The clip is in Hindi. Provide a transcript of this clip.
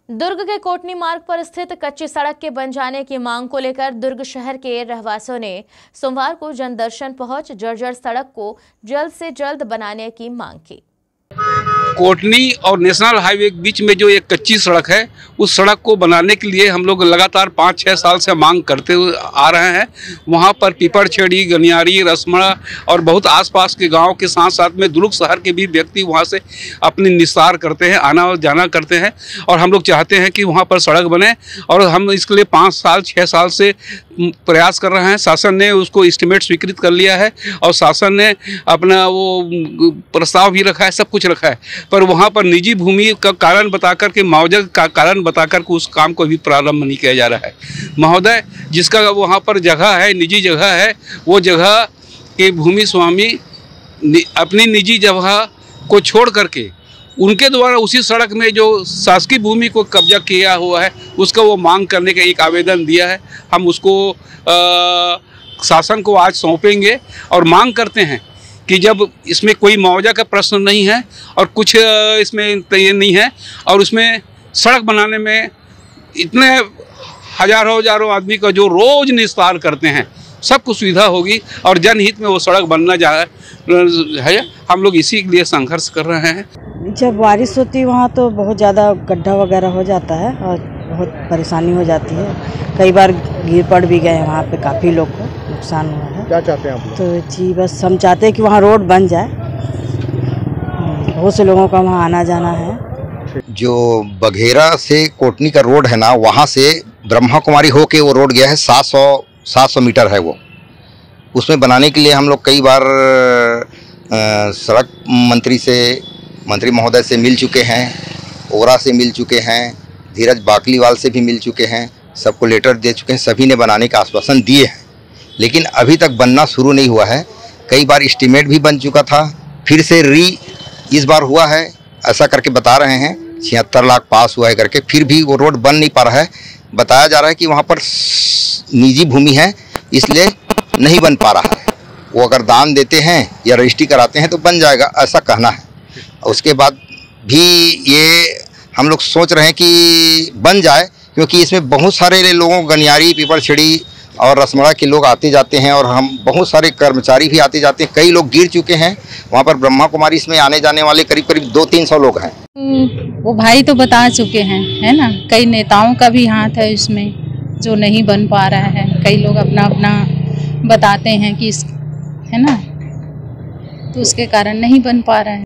दुर्ग के कोटनी मार्ग पर स्थित कच्ची सड़क के बन जाने की मांग को लेकर दुर्ग शहर के रहवासियों ने सोमवार को जनदर्शन पहुंच जर्जर सड़क को जल्द से जल्द बनाने की मांग की। कोटनी और नेशनल हाईवे के बीच में जो एक कच्ची सड़क है, उस सड़क को बनाने के लिए हम लोग लगातार 5-6 साल से मांग करते हुए आ रहे हैं। वहाँ पर पीपरछेड़ी, गनियारी, रसमड़ा और बहुत आसपास के गांव के साथ साथ में दुर्ग शहर के भी व्यक्ति वहाँ से अपनी निस्तार करते हैं, आना और जाना करते हैं। और हम लोग चाहते हैं कि वहाँ पर सड़क बने और हम इसके लिए 5-6 साल से प्रयास कर रहे हैं। शासन ने उसको एस्टीमेट स्वीकृत कर लिया है और शासन ने अपना वो प्रस्ताव भी रखा है, सब कुछ रखा है, पर वहाँ पर निजी भूमि का कारण बताकर के, मुआवजा का कारण बताकर के उस काम को भी प्रारंभ नहीं किया जा रहा है। महोदय, जिसका वहाँ पर जगह है, निजी जगह है, वो जगह के भूमि स्वामी अपनी निजी जगह को छोड़ करके उनके द्वारा उसी सड़क में जो शासकीय भूमि को कब्जा किया हुआ है, उसका वो मांग करने का एक आवेदन दिया है। हम उसको शासन को आज सौंपेंगे और मांग करते हैं कि जब इसमें कोई मुआवजा का प्रश्न नहीं है और कुछ इसमें ये नहीं है और उसमें सड़क बनाने में इतने हजारों आदमी का जो रोज निस्तार करते हैं, सबको सुविधा होगी और जनहित में वो सड़क बनना है। हम लोग इसी के लिए संघर्ष कर रहे हैं। जब बारिश होती है वहाँ तो बहुत ज़्यादा गड्ढा वगैरह हो जाता है और बहुत परेशानी हो जाती है। कई बार गिर पड़ भी गए, वहाँ पे काफ़ी लोग को नुकसान हुआ है। क्या चाहते हैं आप लोग? तो जी बस हम चाहते हैं कि वहाँ रोड बन जाए, बहुत से लोगों का वहाँ आना जाना है। जो बघेरा से कोटनी का रोड है ना, वहाँ से ब्रह्मा कुमारी होके वो रोड गया है, 700 मीटर है वो। उसमें बनाने के लिए हम लोग कई बार सड़क मंत्री महोदय से मिल चुके हैं, ओरा से मिल चुके हैं, धीरज बाकलीवाल से भी मिल चुके हैं, सबको लेटर दे चुके हैं, सभी ने बनाने का आश्वासन दिए हैं, लेकिन अभी तक बनना शुरू नहीं हुआ है। कई बार एस्टीमेट भी बन चुका था, फिर से इस बार हुआ है, ऐसा करके बता रहे हैं 76 लाख पास हुआ है करके, फिर भी वो रोड बन नहीं पा रहा है। बताया जा रहा है कि वहाँ पर निजी भूमि है, इसलिए नहीं बन पा रहा है। वो अगर दान देते हैं या रजिस्ट्री कराते हैं तो बन जाएगा, ऐसा कहना है। उसके बाद भी ये हम लोग सोच रहे हैं कि बन जाए, क्योंकि इसमें बहुत सारे लोगों, गनियारी, पीपरछेड़ी और रसमड़ा के लोग आते जाते हैं और हम बहुत सारे कर्मचारी भी आते जाते हैं। कई लोग गिर चुके हैं वहाँ पर। ब्रह्मा कुमारी इसमें आने जाने वाले करीब 200-300 लोग हैं। वो भाई तो बता चुके हैं, है ना। कई नेताओं का भी हाथ है इसमें, जो नहीं बन पा रहा है। कई लोग अपना बताते हैं कि है ना, तो उसके कारण नहीं बन पा रहा है।